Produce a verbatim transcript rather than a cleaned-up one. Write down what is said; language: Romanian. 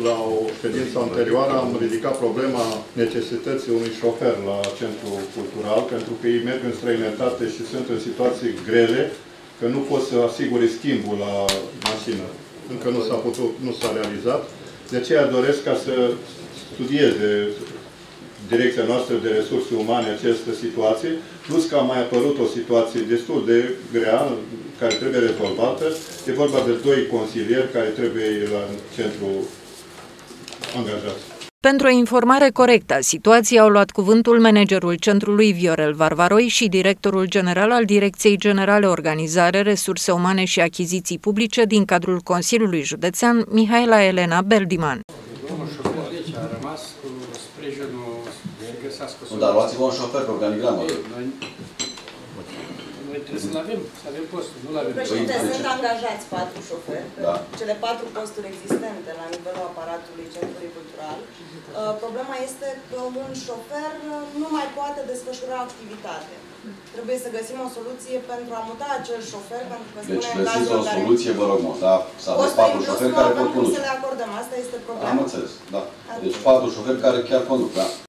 la o ședință anterioară am ridicat problema necesității unui șofer la centru cultural, pentru că ei merg în străinătate și sunt în situații grele, că nu pot să asigure schimbul la mașină. Încă nu s-a putut, nu s-a realizat. De aceea doresc ca să studieze Direcția noastră de Resurse Umane această situație, plus că a mai apărut o situație destul de grea, care trebuie rezolvată. E vorba de doi consilieri care trebuie la centru angajați. Pentru o informare corectă a situației au luat cuvântul managerul centrului Viorel Varvaroi și directorul general al Direcției Generale Organizare, Resurse Umane și Achiziții Publice din cadrul Consiliului Județean, Mihaela Elena Beldiman. A rămas cu sprijinul să găsească soluții. Dar luați-vă un șofer pe organigramă. Noi, noi trebuie să-l avem, să avem postul, nu l-avem. Președinte, sunt angajați patru șoferi, da. Cele patru posturi existente la nivelul aparatului Centrului Cultural. Problema este că un șofer nu mai poate desfășura activitate. Trebuie să găsim o soluție pentru a muta acel șofer, pentru că deci spune în cazul găsiți o soluție, vă rog mult, da? Să aveți patru șoferi care pot conduce. Să le acordăm, asta este problema. Am înțeles, da. Deci patru șoferi care chiar conduc, da?